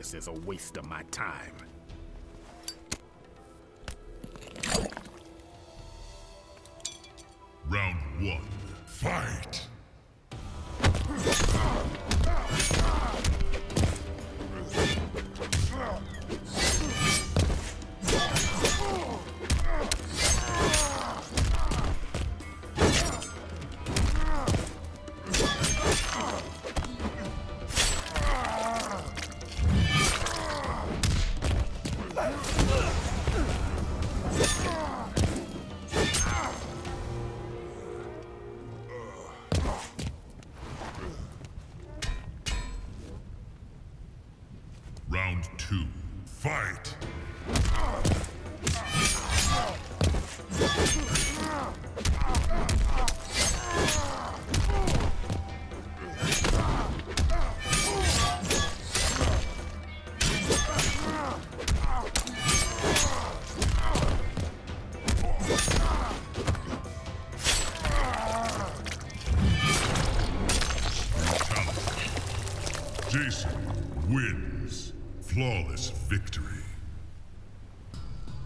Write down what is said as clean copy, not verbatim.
this is a waste of my time. Round 1, fight! Round 2, fight! Jason wins. Flawless victory.